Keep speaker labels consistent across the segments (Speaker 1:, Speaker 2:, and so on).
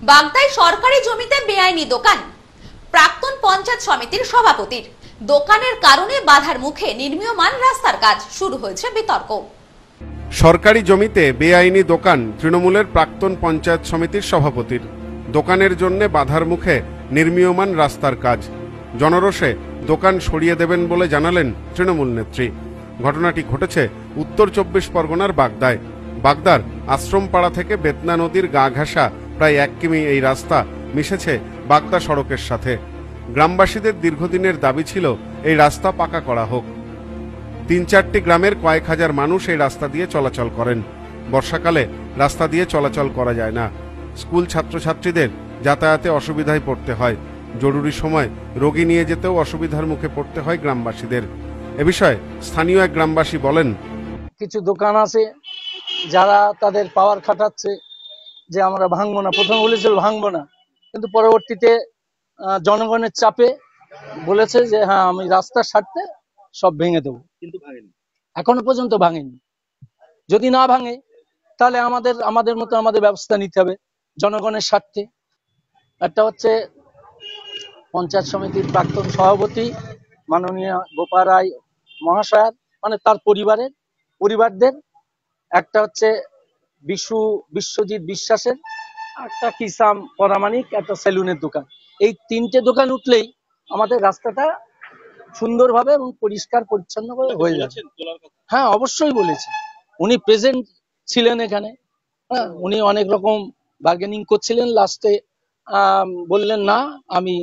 Speaker 1: বাগদায় সরকারি জমিতে বেআইনি দোকান। প্রাক্তন পঞ্চায়েত সমিতির সভাপতির দোকানের কারণে বাধার মুখে নির্মীয়মান রাস্তার কাজ, শুরু হয়েছে বিতর্ক।
Speaker 2: সরকারি জমিতে বেআইনি দোকান তৃণমূলের প্রাক্তন পঞ্চায়েত সমিতির সভাপতির দোকানের জন্য বাধার মুখে নির্মীয়মান রাস্তার কাজ। জনরোষে দোকান সরিয়ে দেবেন বলে জানালেন তৃণমূল নেত্রী। ঘটনাটি ঘটেছে উত্তর 24 পরগনার বাগদায়। বাগদার আশ্রমপাড়া থেকে বেতনা নদীর গা ঘাসা প্রায় 1 কিমি এই রাস্তা মিশেছে বাগদা সড়কের সাথে। গ্রামবাসীদের দীর্ঘদিনের দাবি ছিল এই রাস্তা পাকা করা হোক। 3-4টি গ্রামের কয়েক হাজার মানুষ এই রাস্তা দিয়ে চলাচল করেন। বর্ষাকালে রাস্তা দিয়ে চলাচল করা যায় না। স্কুল ছাত্রছাত্রীদের যাতায়াতে অসুবিধায় পড়তে হয়। জরুরি সময় রোগী নিয়ে যেতেও অসুবিধার মুখে পড়তে হয় গ্রামবাসীদের। এ বিষয়ে স্থানীয় এক গ্রামবাসী বলেন,
Speaker 3: কিছু দোকান আছে যারা তাদের পাওয়ার খাটাচ্ছে যে আমরা ভাঙবো না। প্রথমে বলেছিল ভাঙবো না, কিন্তু পরবর্তীতে জনগণের চাপে বলেছে যে হ্যাঁ আমি রাস্তার স্বার্থে সব ভেঙে দেবো, কিন্তু ভাঙেনি, এখনো পর্যন্ত ভাঙেনি। যদি না ভাঙে তাহলে আমাদের মতো আমাদের ব্যবস্থা নিতে হবে জনগণের স্বার্থে। একটা হচ্ছে পঞ্চায়েত সমিতির প্রাক্তন সভাপতি মাননীয় গোপা রায় মহাশয়, মানে তার পরিবারদের, একটা হচ্ছে বিশ্বজিৎ বিশ্বাসের, একটা কিসাম পরামানিক, একটা সেলুনের দোকান। এই 3টে দোকান উঠলেই আমাদের রাস্তাটা সুন্দরভাবে এবং পরিষ্কার পরিচ্ছন্ন হয়ে যাবে। হ্যাঁ, অবশ্যই বলেছি। উনি প্রেজেন্ট ছিলেন এখানে। হ্যাঁ, উনি অনেক রকম বার্গেনিং করছিলেন। লাস্টে বললেন না, আমি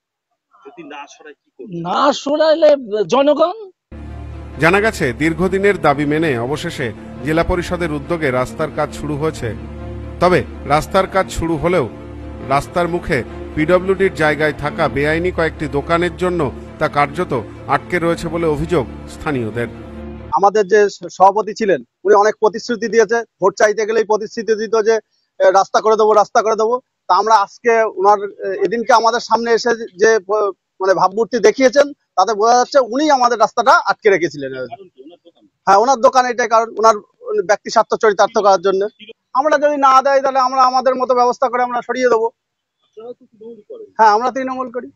Speaker 3: না সরাইলে জনগণ।
Speaker 2: জানা গেছে দীর্ঘদিনের দাবি মেনে অবশেষে জেলা পরিষদের উদ্যোগে রাস্তার কাজ শুরু হয়েছে। তবে রাস্তার কাজ শুরু হলেও রাস্তার মুখে পিডব্লিউডির জায়গায় থাকা বেআইনি কয়েকটি দোকানের জন্য তা কার্যত আটকে রয়েছে বলে অভিযোগ স্থানীয়দের।
Speaker 4: আমাদের যে সভাপতি ছিলেন উনি অনেক প্রতিশ্রুতি দিয়েছে, ভোট চাইতে গেলেই প্রতিশ্রুতি দিত যে রাস্তা করে দেবো। তা আমরা আজকে ওনার এদিনকে আমাদের সামনে এসে যে মানে ভাবমূর্তি দেখিয়েছেন, তাতে বোঝা যাচ্ছে উনি আমাদের রাস্তাটা আটকে রেখেছিলেন। হ্যাঁ, ওনার দোকান এটাই কারণ, ওনার ব্যক্তি স্বার্থ চরিতার্থ করার জন্য। আমরা যদি না দেয় তাহলে আমরা আমাদের মতো ব্যবস্থা করে আমরা সরিয়ে দেবো। হ্যাঁ, আমরা তৃণমূল করি।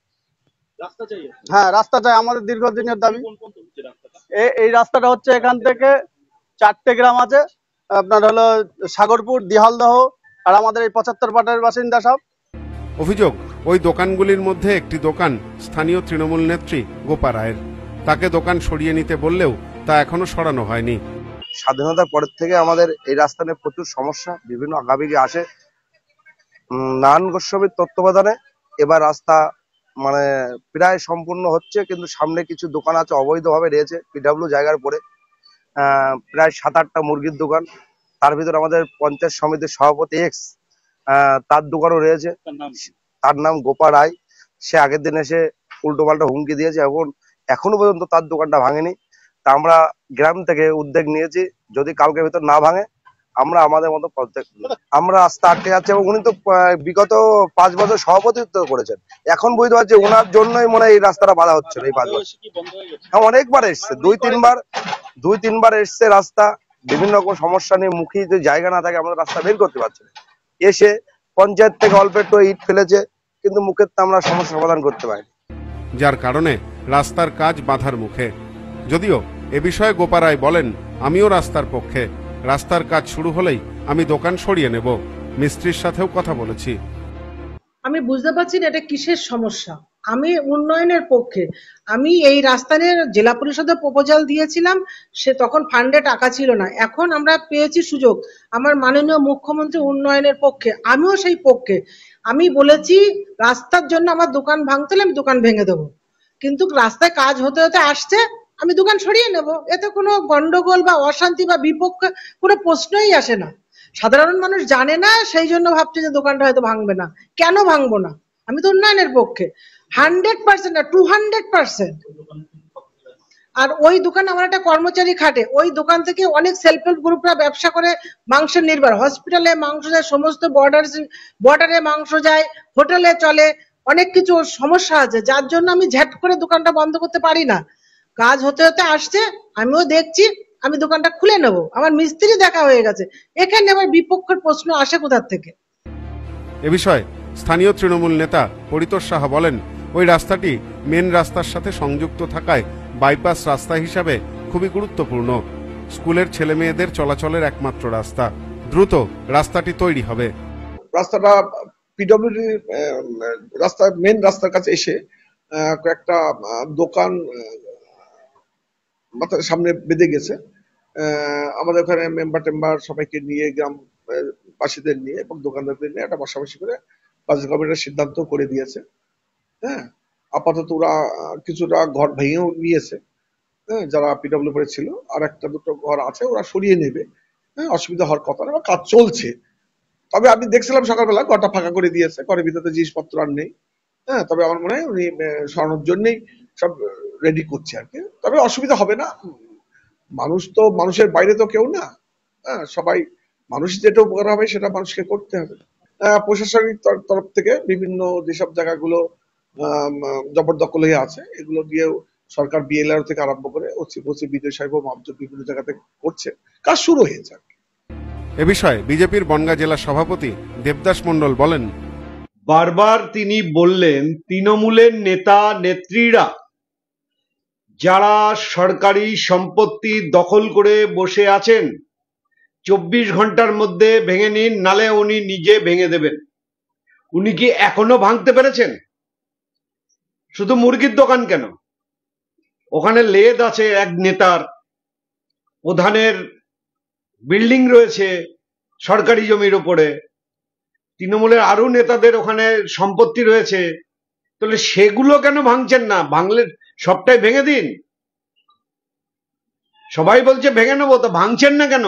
Speaker 4: হ্যাঁ, রাস্তা চাই, আমাদের দীর্ঘদিনের দাবি। এই রাস্তাটা হচ্ছে এখান থেকে 4টে গ্রাম আছে, আপনার হলো সাগরপুর, দিহালদহ আর আমাদের এই 75 পাটের বাসিন্দা সব।
Speaker 2: অভিযোগ, ওই দোকানগুলির মধ্যে একটি দোকান স্থানীয় তৃণমূল নেত্রী গোপা রায়ের। তাকে দোকান সরিয়ে নিতে বললেও তা এখনো সরানো হয়নি।
Speaker 5: স্বাধীনতার পরের থেকে আমাদের এই রাস্তা নিয়ে প্রচুর সমস্যা, বিভিন্ন আগামীকে আসে। নারায়ণ গোস্বামীর তত্ত্বাবধানে এবার রাস্তা মানে প্রায় সম্পূর্ণ হচ্ছে, কিন্তু সামনে কিছু দোকান আছে অবৈধভাবে রয়েছে পিডব্লিউ জায়গার পরে। প্রায় 7-8টা মুরগির দোকান, তার ভিতরে আমাদের পঞ্চায়েত সমিতির সভাপতি তার দোকানও রয়েছে। তার নাম গোপা রায়। সে আগের দিন এসে উল্টো পাল্টা হুমকি দিয়েছে, এখনো পর্যন্ত তার দোকানটা ভাঙেনি। তা আমরা গ্রাম থেকে উদ্যোগ নিয়েছি, যদি কালকে ভেতর না ভাঙে আমরা আমাদের মতো আমরা রাস্তা আটকে যাচ্ছে। এবং উনি তো বিগত 5 বছর সভাপতিত্ব করেছেন, এখন বুঝতে পারছি ওনার জন্যই মনে হয় এই রাস্তাটা বাধা হচ্ছে এই 5 বছর। হ্যাঁ, অনেকবার এসছে, 2-3বার এসছে। রাস্তা বিভিন্ন রকম সমস্যা নিয়ে মুখী, যদি জায়গা না থাকে আমরা রাস্তা বের করতে পারছি না। এসে পঞ্চায়েত থেকে অল্প একটু ইট ফেলেছে, কিন্তু মুখের তো আমরা সমস্যা সমাধান করতে পারিনি,
Speaker 2: যার কারণে রাস্তার কাজ বাধার মুখে। যদিও এ বিষয়ে গোপা রায় বলেন, আমিও রাস্তার পক্ষে। রাস্তার কাজ শুরু হলেই আমি দোকান সরিয়ে নেব। মিস্ত্রির সাথেও কথা বলেছি।
Speaker 6: আমি বুঝতে পারছি না এটা কিসের সমস্যা। আমি উন্নয়নের পক্ষে। আমি এই রাস্তা নিয়ে জেলা পরিষদে প্রপোজাল দিয়েছিলাম, সে তখন ফান্ডে টাকা ছিল না। এখন আমরা পেয়েছি সুযোগ, আমার মাননীয় মুখ্যমন্ত্রী উন্নয়নের পক্ষে, আমিও সেই পক্ষে। আমি বলেছি রাস্তার জন্য আমার দোকান ভাঙতে হলে আমি দোকান ভেঙে দেবো, কিন্তু রাস্তায় কাজ হতে হতে আসছে, আমি দোকান সরিয়ে নেব। এতে কোনো গন্ডগোল বা অশান্তি বা বিপক্ষে কোনো প্রশ্নই আসে না। সাধারণ মানুষ জানে না, সেই জন্য ভাবছে যে দোকানটা হয়তো ভাঙবে না। কেন ভাঙবো না? আমি তো উন্নয়নের পক্ষে 100% না 200%। আর ওই দোকানে আমার একটা কর্মচারী খাটে, ওই দোকান থেকে অনেক সেলফ হেল্প গ্রুপরা ব্যবসা করে মাংসের নির্ভর। হসপিটালে মাংস যায়, সমস্ত বর্ডারে মাংস যায়, হোটেলে চলে, অনেক কিছু সমস্যা আছে, যার জন্য আমি ঝ্যাট করে দোকানটা বন্ধ করতে পারি না। কাজ হতে হতে আসছে, আমিও দেখছি, আমি দোকানটা খুলে নেব। আমার মিস্ত্রি দেখা হয়ে গেছে, এখানে আবার বিপক্ষের প্রশ্ন আসে কোথা থেকে?
Speaker 2: এ বিষয়ে স্থানীয় তৃণমূল নেতা পরিতোষ সাহা বলেন, ওই রাস্তাটি মেন রাস্তার সাথে সংযুক্ত থাকায় বাইপাস রাস্তা হিসাবে খুবই গুরুত্বপূর্ণ। স্কুলের ছেলে মেয়েদের চলাচলের একমাত্র রাস্তা। দ্রুত রাস্তাটি তৈরি হবে।
Speaker 7: রাস্তাটা পিডব্লিউডি রাস্তা মেন রাস্তার কাছে এসে কয়েকটা দোকান সামনে বেঁধে গেছে। আমাদের ওখানে মেম্বার টেম্বার সবাইকে নিয়ে, গ্রামবাসীদের নিয়ে এবং দোকানদারদের নিয়ে একটা পাশাপাশি করে বাজেট কমিটির সিদ্ধান্ত করে দিয়েছে। হ্যাঁ, আপাতত ওরা কিছুটা ঘর ভেঙেও নিয়েছে, হ্যাঁ, যারা পিডব্লিউ পরে ছিল। আর একটা দুটো ঘর আছে, ওরা সরিয়ে নেবে। হ্যাঁ, অসুবিধা হওয়ার কথা না, কাজ চলছে। তবে আমি দেখছিলাম সকালবেলা ঘরটা ফাঁকা করে দিয়েছে, ঘরের ভিতরে জিনিসপত্র আর নেই। হ্যাঁ, তবে আমার মনে হয় উনি সরানোর জন্যই সব রেডি করছে আর কি। তবে অসুবিধা হবে না, মানুষ তো মানুষের বাইরে তো কেউ না। হ্যাঁ, সবাই মানুষ যেটা উপকার হবে সেটা মানুষকে করতে হবে। প্রশাসনিক তরফ থেকে বিভিন্ন যেসব জায়গাগুলো জবরদখল হয়ে আছে, এগুলো দিয়েও সরকার বিএলআর থেকে আরম্ভ করে ওসি বিডিও সাহেব বিভিন্ন জায়গাতে করছে, কাজ শুরু হয়েছে।
Speaker 2: এ বিষয়ে বিজেপির বনগাঁ জেলা সভাপতি দেবদাস মণ্ডল বলেন,
Speaker 8: বারবার তিনি বললেন তৃণমূলের নেতা নেত্রীরা যারা সরকারি সম্পত্তি দখল করে বসে আছেন 24 ঘন্টার মধ্যে ভেঙে নিন, নালে উনি নিজে ভেঙে দেবেন। উনি কি এখনো ভাঙতে পেরেছেন? শুধু মুরগির দোকান কেন, ওখানে লেদ আছে এক নেতার, প্রধানের বিল্ডিং রয়েছে সরকারি জমির উপরে, তৃণমূলের আরো নেতাদের ওখানে সম্পত্তি রয়েছে। তাহলে সেগুলো কেন ভাঙছেন না? ভাঙলে সবটাই ভেঙে দিন। সবাই বলছে ভেঙে নেবো, তো ভাঙছেন না কেন?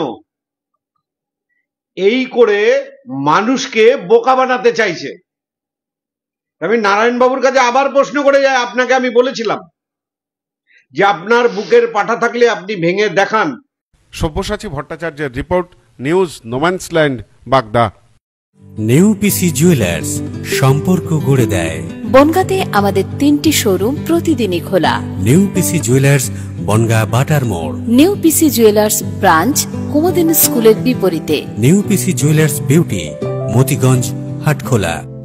Speaker 8: এই করে মানুষকে বোকা বানাতে চাইছে। আমি নারায়ণবাবুর কাছে আবার প্রশ্ন করে যাই, আপনাকে আমি বলেছিলাম যে আপনার বুকের পাঠা থাকলে আপনি ভেঙে দেখান।
Speaker 2: সব্যসাচী ভট্টাচার্যের রিপোর্ট, নিউজ নোম্যান্সল্যান্ড, বাগদা।
Speaker 9: নেউপিসি জুয়েলার্স, সম্পর্ক গড়ে দেয়।
Speaker 10: বনগাঁতে আমাদের 3টি শোরুম প্রতিদিনই খোলা।
Speaker 9: নেউপিসি জুয়েলার্স, বনগাঁ বাটার মোড়।
Speaker 10: নেউপিসি জুয়েলার্স ব্রাঞ্চ, কুমুদিনী স্কুলের বিপরীতে।
Speaker 9: নেউপিসি জুয়েলার্স বিউটি, মতিগঞ্জ, হাটখোলা।